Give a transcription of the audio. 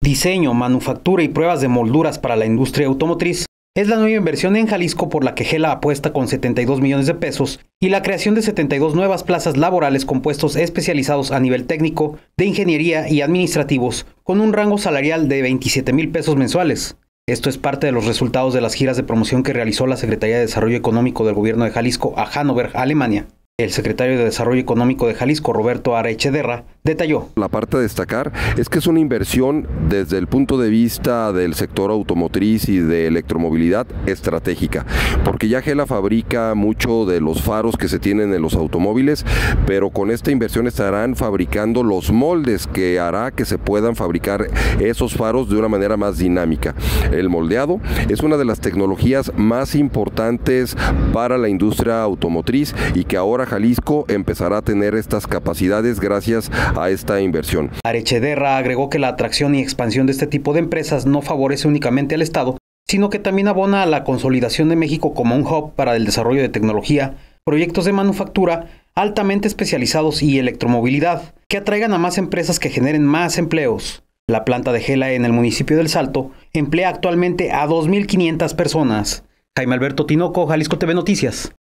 Diseño, manufactura y pruebas de molduras para la industria automotriz es la nueva inversión en Jalisco por la que GELA apuesta con 72 millones de pesos y la creación de 72 nuevas plazas laborales con puestos especializados a nivel técnico, de ingeniería y administrativos, con un rango salarial de 27,000 pesos mensuales. Esto es parte de los resultados de las giras de promoción que realizó la Secretaría de Desarrollo Económico del Gobierno de Jalisco a Hannover, Alemania. El secretario de Desarrollo Económico de Jalisco, Roberto Arechederra, detalló. La parte a destacar es que es una inversión desde el punto de vista del sector automotriz y de electromovilidad estratégica, porque ya GELA fabrica mucho de los faros que se tienen en los automóviles, pero con esta inversión estarán fabricando los moldes que hará que se puedan fabricar esos faros de una manera más dinámica. El moldeado es una de las tecnologías más importantes para la industria automotriz y que ahora Jalisco empezará a tener estas capacidades gracias a esta inversión. Arechederra agregó que la atracción y expansión de este tipo de empresas no favorece únicamente al Estado, sino que también abona a la consolidación de México como un hub para el desarrollo de tecnología, proyectos de manufactura altamente especializados y electromovilidad, que atraigan a más empresas que generen más empleos. La planta de GELA en el municipio del Salto emplea actualmente a 2,500 personas. Jaime Alberto Tinoco, Jalisco TV Noticias.